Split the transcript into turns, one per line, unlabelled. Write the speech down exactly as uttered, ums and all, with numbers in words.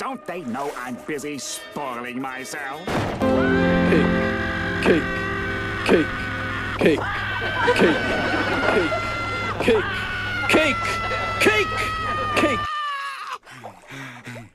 Don't they know I'm busy spoiling myself?
Cake, cake, cake, cake, cake, cake, cake, cake, cake, cake.